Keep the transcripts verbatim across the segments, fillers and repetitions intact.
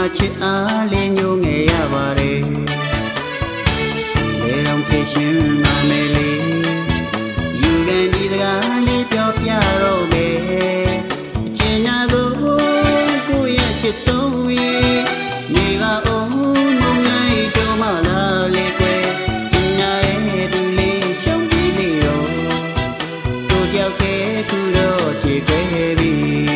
ချစ်အားလေးညိုငယ်ရပါတယ်လေတော့ဖြစ်ရှင်နာမယ်လေယူကန်ဒီစကားလေးပြောပြတော့မယ်အကျဉ်းနာသောကိုယ့်ရဲ့ချစ်ဆုံးရဲ့နေပါအောင်မုန်းနိုင်တော့မှလားလေကွယ်ကျင်နာရဲ့သူလေးရှုံးပြီးနေတော့တို့ကြောက်ကဲသူတော့ချစ်ခဲ့ပြီ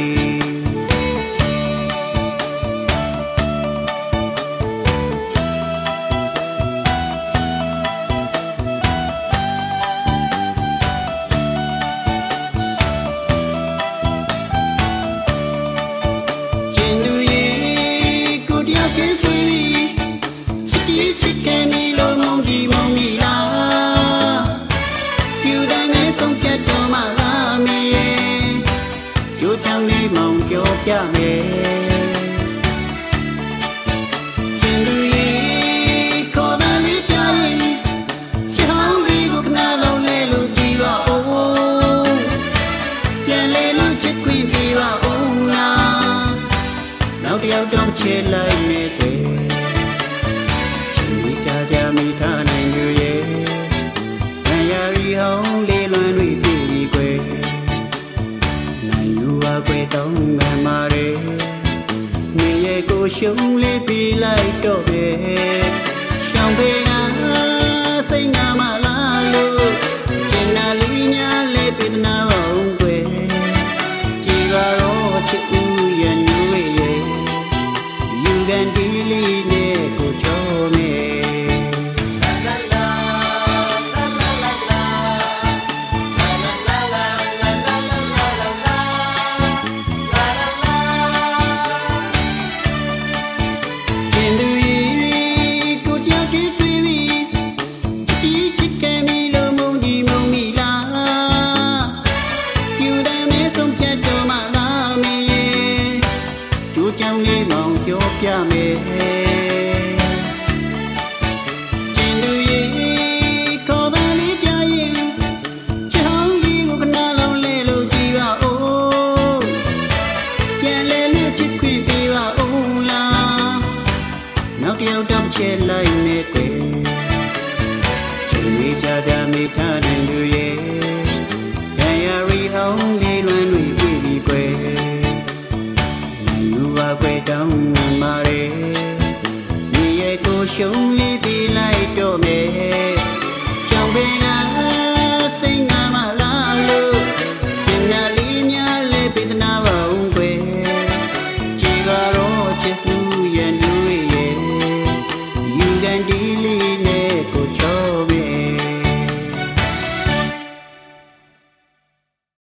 ပြမယ်ချင်သူရဲ့ခေါ်တယ်လေးကြိုင်ချောင်းလေးကိုခဏလုံးလဲလို့ကြည့်ပါဦးပြန်လဲလို့ချစ်ခွင့်ပြပါဦးလားနောက်တစ်ယောက်တော့ချစ်လိုက်မယ်ကွယ်ချစ်မိကြကြမိထားနိုင်ကြရဲ့ခံရရီဟောင်းလေးလွန်တွေပြည်ပြီးကွယ်နိုင်ယူပါကွယ်တော့မှန်ပါတယ်နေရဲ့ကိုရှုံးလေးပြီးလိုက်တော့ပဲ